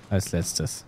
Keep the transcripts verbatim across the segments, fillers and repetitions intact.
Als letztes.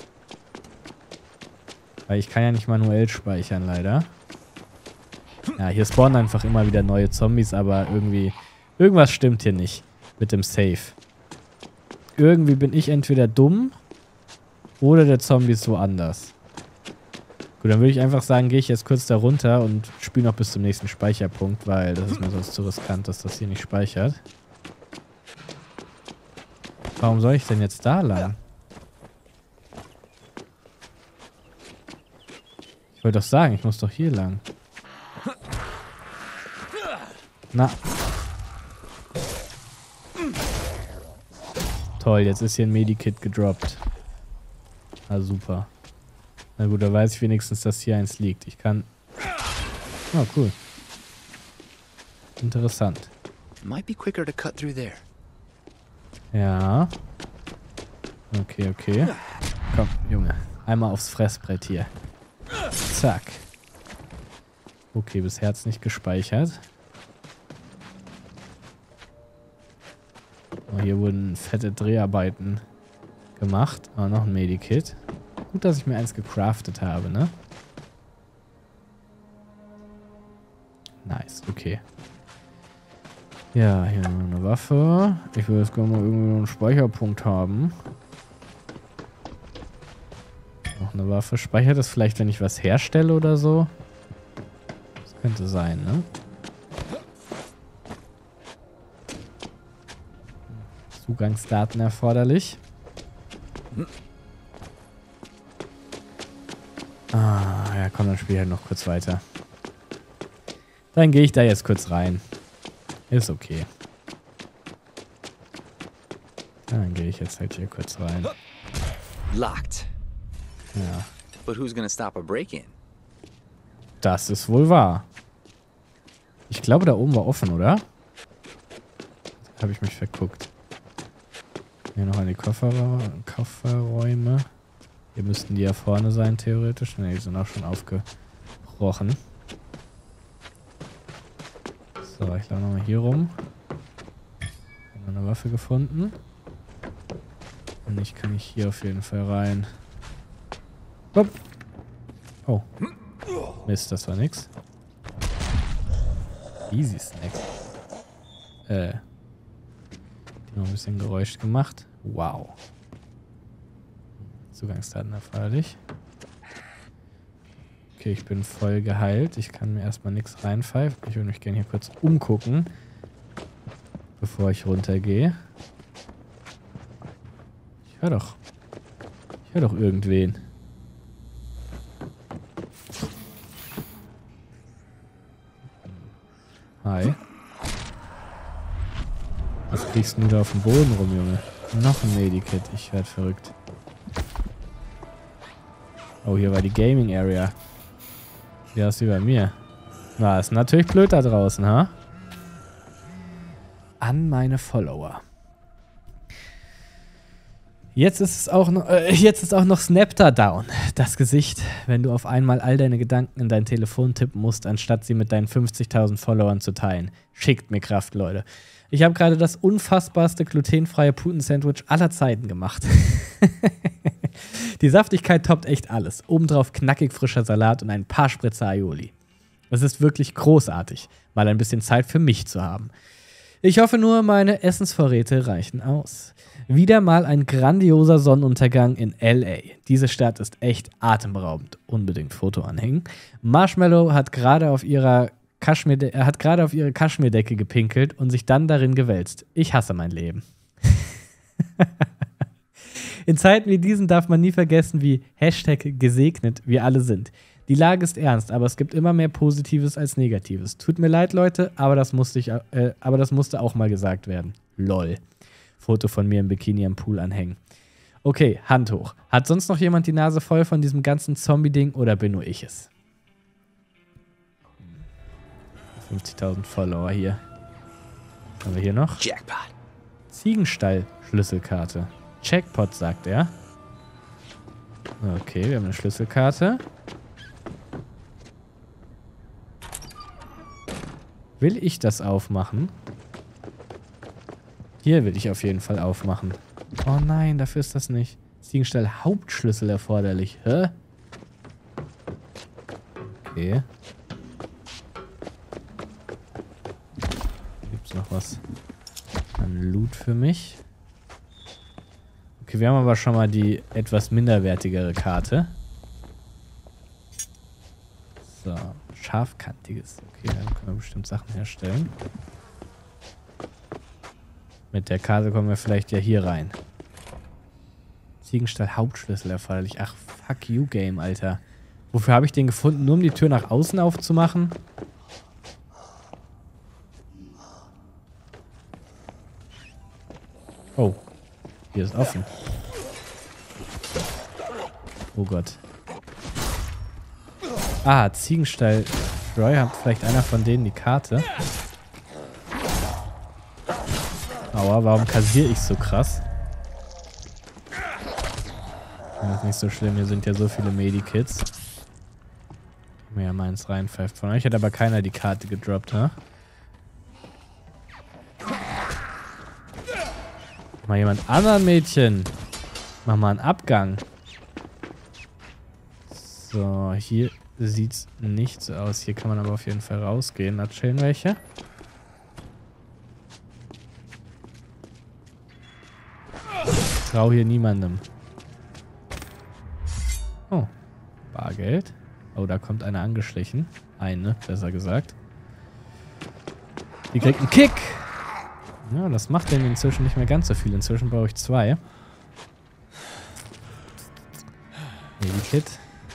Weil ich kann ja nicht manuell speichern, leider. Ja, hier spawnen einfach immer wieder neue Zombies, aber irgendwie... Irgendwas stimmt hier nicht mit dem Save. Irgendwie bin ich entweder dumm oder der Zombie ist woanders. Gut, dann würde ich einfach sagen, gehe ich jetzt kurz da runter und spiele noch bis zum nächsten Speicherpunkt, weil das ist mir sonst zu riskant, dass das hier nicht speichert. Warum soll ich denn jetzt da lang? Ich wollte doch sagen, ich muss doch hier lang. Na. Toll, jetzt ist hier ein Medikit gedroppt. Ah, super. Na gut, da weiß ich wenigstens, dass hier eins liegt. Ich kann... Oh, cool. Interessant. Might be quicker to cut through there. Ja. Okay, okay. Komm, Junge. Einmal aufs Fressbrett hier. Zack. Okay, bisher hat es nicht gespeichert. Oh, hier wurden fette Dreharbeiten gemacht. Aber noch ein Medikit. Gut, dass ich mir eins gecraftet habe, ne? Nice, okay. Ja, hier noch eine Waffe. Ich will jetzt gerne mal irgendwie noch einen Speicherpunkt haben. Noch eine Waffe. Speichert das vielleicht, wenn ich was herstelle oder so? Das könnte sein, ne? Zugangsdaten erforderlich. Ah, ja, komm, dann spiel halt noch kurz weiter. Dann gehe ich da jetzt kurz rein. Ist okay. Dann gehe ich jetzt halt hier kurz rein. Locked. Ja. But who's gonna stop a break-in? Das ist wohl wahr. Ich glaube, da oben war offen, oder? Habe ich mich verguckt. Hier noch an die Koffer Kofferräume. Hier müssten die ja vorne sein, theoretisch. Ne, die sind auch schon aufgebrochen. So, ich laufe nochmal hier rum. Habe noch eine Waffe gefunden. Und ich kann nicht hier auf jeden Fall rein. Hopp. Oh. Mist, das war nix. Easy Snack. Äh. Noch ein bisschen Geräusch gemacht. Wow. Zugangsdaten erforderlich. Okay, ich bin voll geheilt. Ich kann mir erstmal nichts reinpfeifen. Ich würde mich gerne hier kurz umgucken, bevor ich runtergehe. Ich höre doch. Ich höre doch irgendwen. Hi. Was kriegst du da auf dem Boden rum, Junge? Noch ein Medikit. Ich werde verrückt. Oh, hier war die Gaming Area. Wie ist die bei mir? Na, ist natürlich blöd da draußen, ha? An meine Follower. Jetzt ist es auch noch, äh, jetzt ist auch noch Snapter down. Das Gesicht, wenn du auf einmal all deine Gedanken in dein Telefon tippen musst, anstatt sie mit deinen fünfzigtausend Followern zu teilen. Schickt mir Kraft, Leute. Ich habe gerade das unfassbarste glutenfreie Puten-Sandwich aller Zeiten gemacht. Die Saftigkeit toppt echt alles. Obendrauf knackig frischer Salat und ein paar Spritzer Aioli. Es ist wirklich großartig, mal ein bisschen Zeit für mich zu haben. Ich hoffe nur, meine Essensvorräte reichen aus. Wieder mal ein grandioser Sonnenuntergang in L A. Diese Stadt ist echt atemberaubend. Unbedingt Foto anhängen. Marshmallow hat gerade auf ihrer Kaschmir, er hat gerade auf ihre Kaschmirdecke gepinkelt und sich dann darin gewälzt. Ich hasse mein Leben. In Zeiten wie diesen darf man nie vergessen, wie Hashtag gesegnet wir alle sind. Die Lage ist ernst, aber es gibt immer mehr Positives als Negatives. Tut mir leid, Leute, aber das musste, ich, äh, aber das musste auch mal gesagt werden. Lol. Foto von mir im Bikini am Pool anhängen. Okay, Hand hoch. Hat sonst noch jemand die Nase voll von diesem ganzen Zombie-Ding oder bin nur ich es? fünfzigtausend Follower hier. Was haben wir hier noch? Jackpot. Ziegenstall-Schlüsselkarte. Jackpot, sagt er. Okay, wir haben eine Schlüsselkarte. Will ich das aufmachen? Hier will ich auf jeden Fall aufmachen. Oh nein, dafür ist das nicht. Ziegenstall Hauptschlüssel erforderlich. Hä? Okay. Gibt's noch was an Loot für mich? Okay, wir haben aber schon mal die etwas minderwertigere Karte. So, scharfkantiges. Okay, dann können wir bestimmt Sachen herstellen. Mit der Karte kommen wir vielleicht ja hier rein. Ziegenstall Hauptschlüssel erforderlich. Ach, fuck you, Game, Alter. Wofür habe ich den gefunden? Nur um die Tür nach außen aufzumachen? Oh. Hier ist offen. Oh Gott. Ah, Ziegenstall. Troy, hat vielleicht einer von denen die Karte? Aua, warum kassiere ich so krass? Das ist nicht so schlimm, hier sind ja so viele Medikits. Kann mir ja meins reinpfeift. Von euch hat aber keiner die Karte gedroppt, ne? Mal jemand anderen, Mädchen. Mach mal einen Abgang. So, hier sieht's nicht so aus. Hier kann man aber auf jeden Fall rausgehen. Da chillen welche. Ich trau hier niemandem. Oh, Bargeld. Oh, da kommt einer angeschlichen. Eine, besser gesagt. Die kriegt einen Kick. Ja, das macht denn inzwischen nicht mehr ganz so viel. Inzwischen brauche ich zwei. Medikit.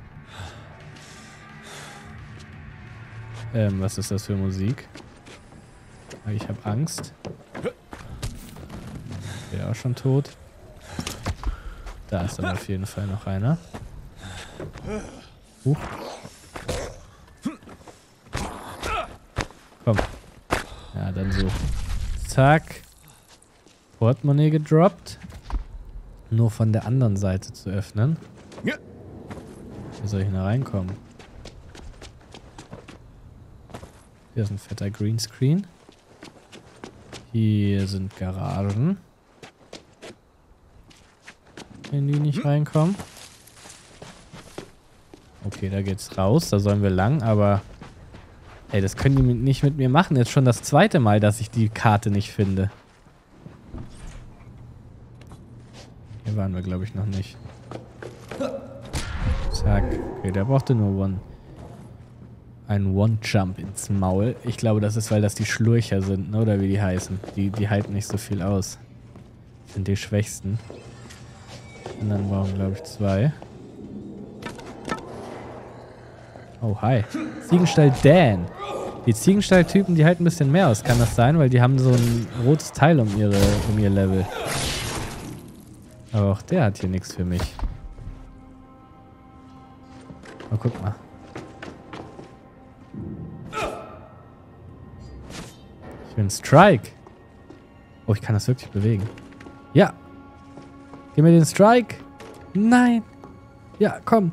Ähm, was ist das für Musik? Ich habe Angst. Wäre auch schon tot. Da ist aber auf jeden Fall noch einer. Huch. Komm. Ja, dann so. Zack. Portemonnaie gedroppt. Nur von der anderen Seite zu öffnen. Wie soll ich da reinkommen? Hier ist ein fetter Greenscreen. Hier sind Garagen. Wenn die nicht reinkommen. Okay, da geht's raus. Da sollen wir lang, aber... Ey, das können die nicht mit mir machen. Jetzt schon das zweite Mal, dass ich die Karte nicht finde. Hier waren wir, glaube ich, noch nicht. Zack. Okay, der brauchte nur One. Ein One-Jump ins Maul. Ich glaube, das ist, weil das die Schlurcher sind, ne? Oder wie die heißen. Die, die halten nicht so viel aus. Das sind die Schwächsten. Und dann brauchen wir, glaube ich, zwei. Oh, hi. Ziegenstall Dan. Die Ziegenstall-Typen, die halten ein bisschen mehr aus. Kann das sein? Weil die haben so ein rotes Teil um, ihre, um ihr Level. Aber auch der hat hier nichts für mich. Oh, guck mal. Ich will einen Strike. Oh, ich kann das wirklich bewegen. Ja. Gib mir den Strike. Nein. Ja, komm.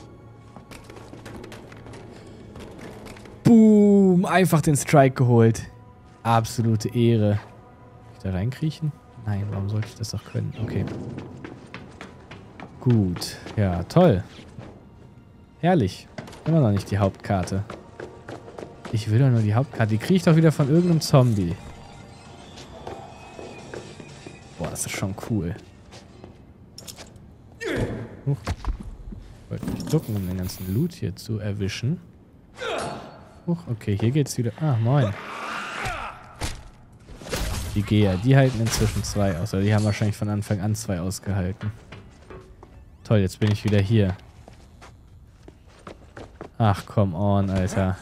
Boom. Einfach den Strike geholt. Absolute Ehre. Kann ich da reinkriechen? Nein, warum sollte ich das doch können? Okay. Gut. Ja, toll. Herrlich. Immer noch nicht die Hauptkarte. Ich will doch nur die Hauptkarte. Die kriege ich doch wieder von irgendeinem Zombie. Boah, das ist schon cool. Huch. Ich wollte mich ducken, um den ganzen Loot hier zu erwischen. Huch, okay, hier geht's wieder. Ah, moin. Die Geher, die halten inzwischen zwei aus. Oder die haben wahrscheinlich von Anfang an zwei ausgehalten. Toll, jetzt bin ich wieder hier. Ach, come on, Alter.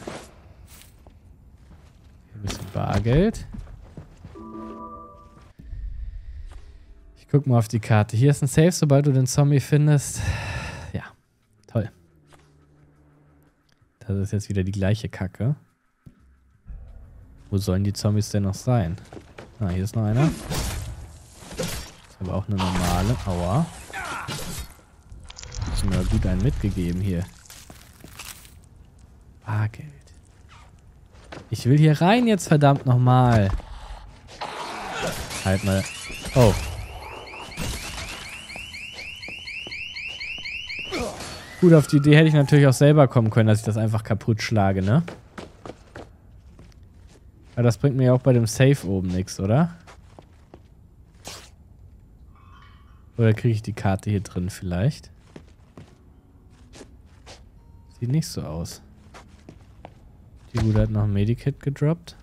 Ein bisschen Bargeld. Ich guck mal auf die Karte. Hier ist ein Safe, sobald du den Zombie findest. Ja, toll. Das ist jetzt wieder die gleiche Kacke. Wo sollen die Zombies denn noch sein? Ah, hier ist noch einer. Ist aber auch eine normale. Aua. Hast du mir gut einen mitgegeben hier. Bargeld. Ich will hier rein jetzt, verdammt nochmal. Halt mal. Oh. Gut, auf die Idee hätte ich natürlich auch selber kommen können, dass ich das einfach kaputt schlage, ne? Aber das bringt mir ja auch bei dem Safe oben nichts, oder? Oder kriege ich die Karte hier drin vielleicht? Sieht nicht so aus. Die Gute hat noch ein Medikit gedroppt.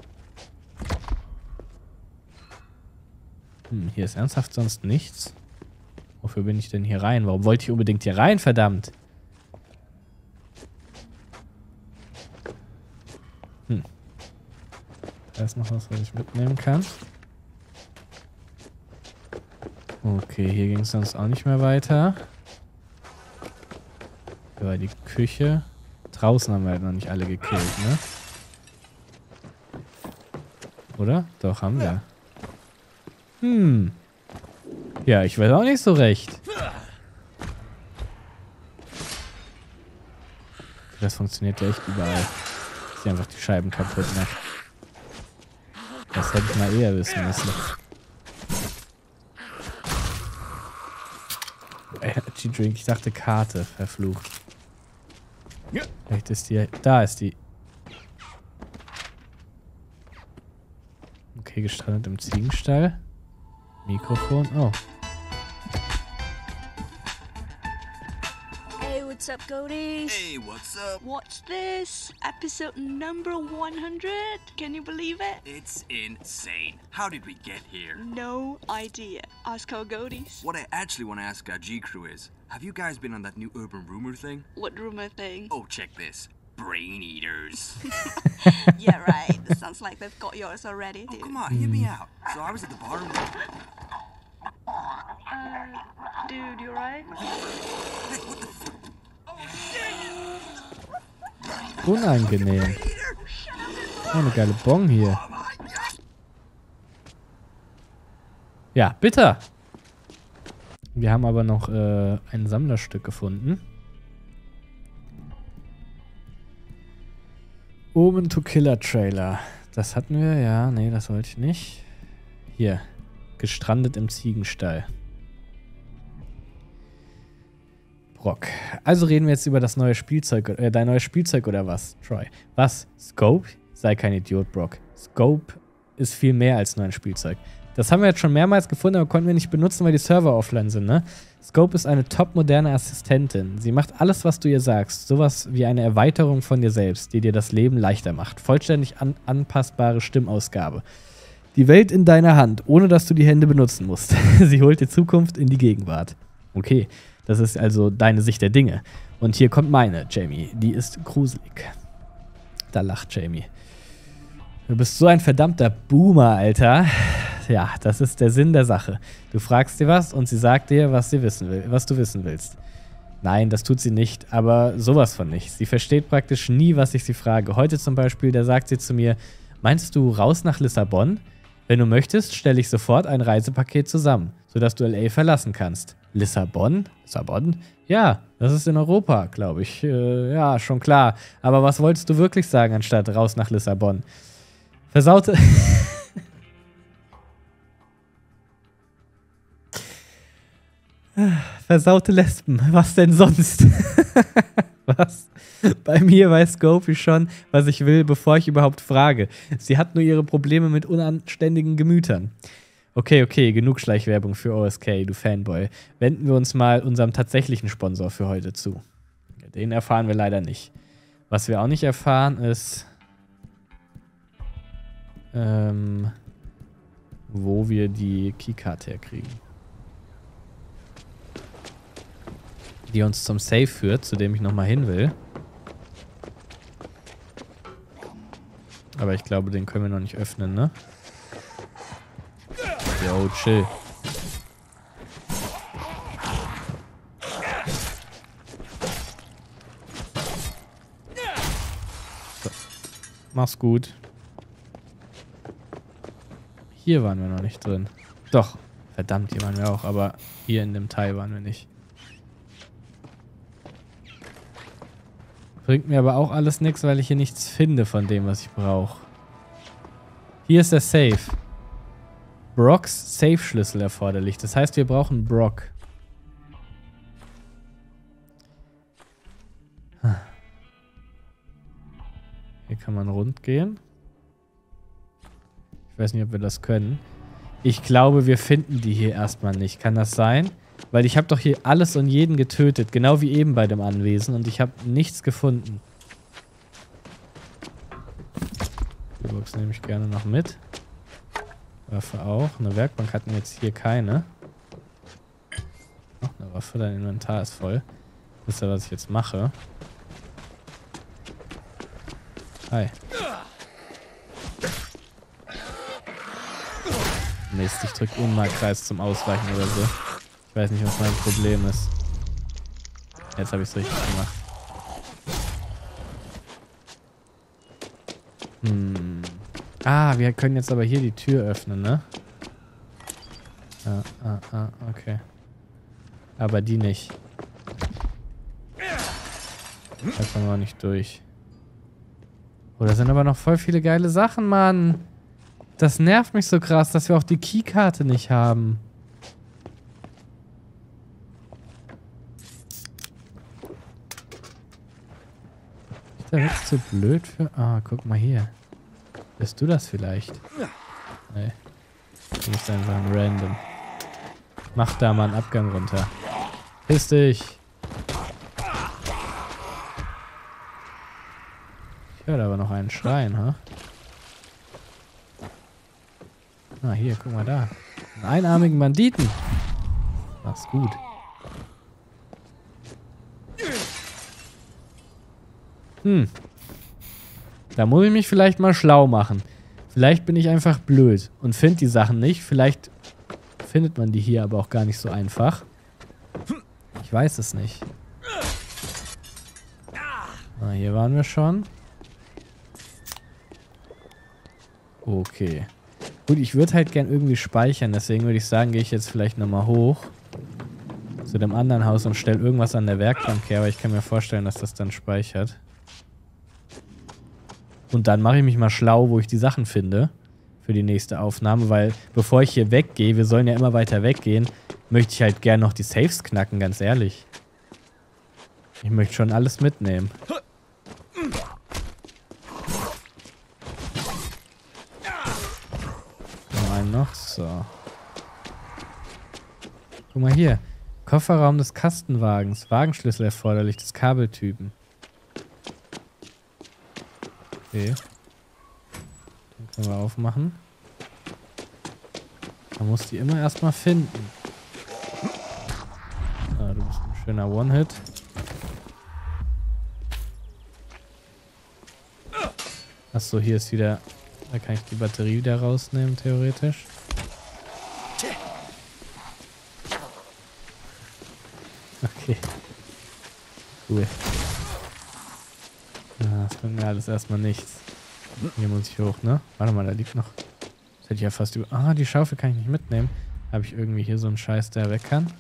Hm, hier ist ernsthaft sonst nichts. Wofür bin ich denn hier rein? Warum wollte ich unbedingt hier rein, verdammt? Hm. Da ist noch was, was ich mitnehmen kann. Okay, hier ging es sonst auch nicht mehr weiter. Hier war die Küche. Draußen haben wir halt noch nicht alle gekillt, ne? Oder? Doch, haben wir. Hm. Ja, ich weiß auch nicht so recht. Das funktioniert ja echt überall. Dass sie einfach die Scheiben kaputt macht. Das hätte ich mal eher wissen müssen. Energy Drink, ich dachte Karte, verflucht. Vielleicht ist die... Da ist die. Okay, gestrandet im Ziegenstall. Mikrofon, oh. Hey, what's up, Goaties? Hey, what's up? Watch this. Episode number one hundred. Can you believe it? It's insane. How did we get here? No idea. Ask our Goaties. What I actually want to ask our G crew is, have you guys been on that new urban rumor thing? What rumor thing? Oh, check this. Brain eaters. Yeah, right. That sounds like they've got yours already, Oh, dude. come on, hear me out. So I was at the bar and... Uh, dude, you right? Hey, what the fuck? Unangenehm. Oh, eine geile Bong hier. Ja, bitter. Wir haben aber noch äh, ein Sammlerstück gefunden. Omen to Killer Trailer. Das hatten wir, ja. Nee, das wollte ich nicht. Hier. Gestrandet im Ziegenstall. Brock. Also reden wir jetzt über das neue Spielzeug, äh, dein neues Spielzeug oder was, Troy? Was? Scope? Sei kein Idiot, Brock. Scope ist viel mehr als nur ein Spielzeug. Das haben wir jetzt schon mehrmals gefunden, aber konnten wir nicht benutzen, weil die Server offline sind, ne? Scope ist eine top-moderne Assistentin. Sie macht alles, was du ihr sagst. Sowas wie eine Erweiterung von dir selbst, die dir das Leben leichter macht. Vollständig an anpassbare Stimmausgabe. Die Welt in deiner Hand, ohne dass du die Hände benutzen musst. Sie holt die Zukunft in die Gegenwart. Okay, das ist also deine Sicht der Dinge. Und hier kommt meine, Jamie. Die ist gruselig. Da lacht Jamie. Du bist so ein verdammter Boomer, Alter. Ja, das ist der Sinn der Sache. Du fragst dir was und sie sagt dir, was sie wissen will, was du wissen willst. Nein, das tut sie nicht, aber sowas von nicht. Sie versteht praktisch nie, was ich sie frage. Heute zum Beispiel, da sagt sie zu mir, meinst du raus nach Lissabon? Wenn du möchtest, stelle ich sofort ein Reisepaket zusammen, sodass du L A verlassen kannst. Lissabon? Lissabon? Ja, das ist in Europa, glaube ich. Äh, ja, schon klar. Aber was wolltest du wirklich sagen, anstatt raus nach Lissabon? Versaute... Versaute Lesben. Was denn sonst? Was? Bei mir weiß Scopey schon, was ich will, bevor ich überhaupt frage. Sie hat nur ihre Probleme mit unanständigen Gemütern. Okay, okay, genug Schleichwerbung für O S K, du Fanboy. Wenden wir uns mal unserem tatsächlichen Sponsor für heute zu. Den erfahren wir leider nicht. Was wir auch nicht erfahren ist, ähm, wo wir die Keycard herkriegen. Die uns zum Safe führt, zu dem ich nochmal hin will. Aber ich glaube, den können wir noch nicht öffnen, ne? Yo, chill. So. Mach's gut. Hier waren wir noch nicht drin. Doch. Verdammt, hier waren wir auch, aber hier in dem Teil waren wir nicht. Bringt mir aber auch alles nichts, weil ich hier nichts finde von dem, was ich brauche. Hier ist der Safe. Brocks Safe-Schlüssel erforderlich. Das heißt, wir brauchen Brock. kann man rund gehen. Ich weiß nicht, ob wir das können. Ich glaube, wir finden die hier erstmal nicht. Kann das sein? Weil ich habe doch hier alles und jeden getötet. Genau wie eben bei dem Anwesen. Und ich habe nichts gefunden. Die Box nehme ich gerne noch mit. Waffe auch. Eine Werkbank hatten wir jetzt hier keine. Noch eine Waffe. Dein Inventar ist voll. Wisst ihr, was ich jetzt mache? Hi. Mist, ich drücke Unmarkkreis zum Ausweichen oder so. Ich weiß nicht, was mein Problem ist. Jetzt habe ich es richtig gemacht. Hm. Ah, wir können jetzt aber hier die Tür öffnen, ne? Ah, ah, ah, okay. Aber die nicht. Da kommen wir auch nicht durch. Oh, da sind aber noch voll viele geile Sachen, Mann. Das nervt mich so krass, dass wir auch die Keykarte nicht haben. Ist der wirklich zu blöd für... Ah, guck mal hier. Bist du das vielleicht? Nee. Du bist einfach ein Random. Mach da mal einen Abgang runter. Piss dich. Ich höre aber noch einen Schreien, ha? Ah, hier, guck mal da. Einen einarmigen Banditen. Mach's gut. Hm. Da muss ich mich vielleicht mal schlau machen. Vielleicht bin ich einfach blöd und finde die Sachen nicht. Vielleicht findet man die hier aber auch gar nicht so einfach. Ich weiß es nicht. Ah, hier waren wir schon. Okay. Gut, ich würde halt gern irgendwie speichern. Deswegen würde ich sagen, gehe ich jetzt vielleicht nochmal hoch. Zu dem anderen Haus und stelle irgendwas an der Werkbank her. Aber ich kann mir vorstellen, dass das dann speichert. Und dann mache ich mich mal schlau, wo ich die Sachen finde. Für die nächste Aufnahme. Weil bevor ich hier weggehe, wir sollen ja immer weiter weggehen, möchte ich halt gern noch die Safes knacken, ganz ehrlich. Ich möchte schon alles mitnehmen. Noch einen noch. So. Guck mal hier. Kofferraum des Kastenwagens. Wagenschlüssel erforderlich des Kabeltypen. Okay. Den können wir aufmachen. Man muss die immer erstmal finden. Ah, du bist ein schöner One-Hit. Achso, hier ist wieder... Da kann ich die Batterie wieder rausnehmen, theoretisch. Okay. Cool. Ja, das bringt mir alles erstmal nichts. Hier muss ich hoch, ne? Warte mal, da liegt noch... Das hätte ich ja fast über... Ah, die Schaufel kann ich nicht mitnehmen. Habe ich irgendwie hier so einen Scheiß, der weg kann?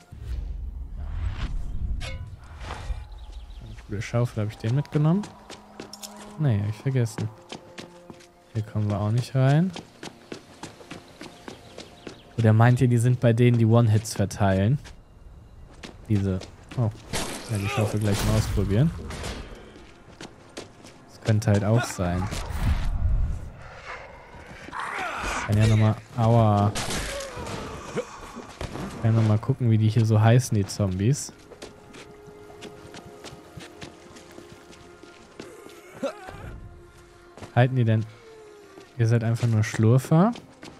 Eine coole Schaufel, habe ich den mitgenommen? Nee, habe ich vergessen. Hier kommen wir auch nicht rein. Oder meint ihr, die sind bei denen, die One-Hits verteilen? Diese... Oh, ja, die Schaufel gleich mal ausprobieren. Das könnte halt auch sein. Ich kann ja nochmal... Aua. Ich kann nochmal gucken, wie die hier so heißen, die Zombies. Halten die denn... Ihr seid einfach nur Schlurfer.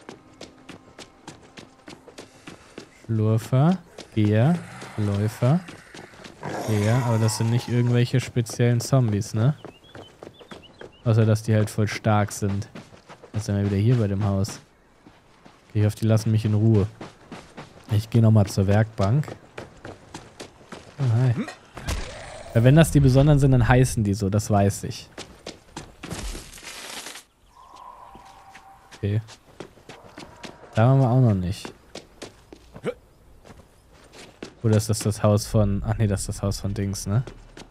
Schlurfer. Geher. Läufer. Geher. Aber das sind nicht irgendwelche speziellen Zombies, ne? Außer, dass die halt voll stark sind. Jetzt sind wir wieder hier bei dem Haus. Ich hoffe, die lassen mich in Ruhe. Ich gehe nochmal zur Werkbank. Oh, hi. Weil wenn das die Besonderen sind, dann heißen die so. Das weiß ich. Okay. Da waren wir auch noch nicht. Oder ist das das Haus von... Ach nee, das ist das Haus von Dings, ne?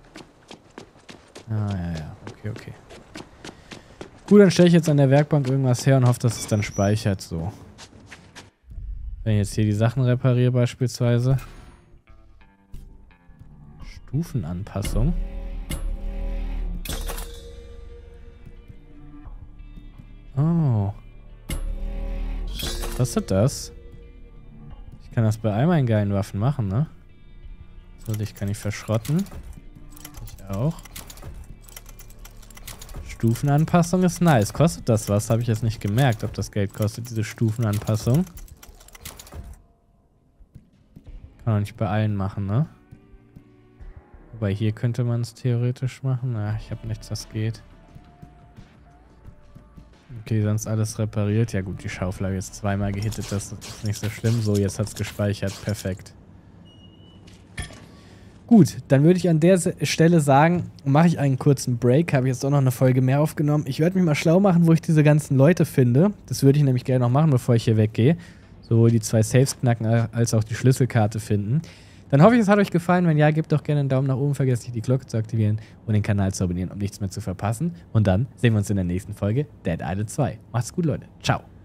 Ah, ja, ja. Okay, okay. Gut, dann stelle ich jetzt an der Werkbank irgendwas her und hoffe, dass es dann speichert, so. Wenn ich jetzt hier die Sachen repariere beispielsweise. Stufenanpassung. Kostet das? Ich kann das bei all meinen geilen Waffen machen, ne? So, dich kann ich verschrotten. Ich auch. Stufenanpassung ist nice. Kostet das was? Habe ich jetzt nicht gemerkt, ob das Geld kostet, diese Stufenanpassung. Kann man nicht bei allen machen, ne? Wobei hier könnte man es theoretisch machen. Ja, ich habe nichts, das geht. Okay, sonst alles repariert. Ja gut, die Schaufel habe ich jetzt zweimal gehittet. Das ist nicht so schlimm. So, jetzt hat es gespeichert. Perfekt. Gut, dann würde ich an der Stelle sagen, mache ich einen kurzen Break. Habe jetzt auch noch eine Folge mehr aufgenommen. Ich werde mich mal schlau machen, wo ich diese ganzen Leute finde. Das würde ich nämlich gerne noch machen, bevor ich hier weggehe. Sowohl die zwei Saves knacken, als auch die Schlüsselkarte finden. Dann hoffe ich, es hat euch gefallen. Wenn ja, gebt doch gerne einen Daumen nach oben. Vergesst nicht, die Glocke zu aktivieren und den Kanal zu abonnieren, um nichts mehr zu verpassen. Und dann sehen wir uns in der nächsten Folge Dead Island zwei. Macht's gut, Leute. Ciao.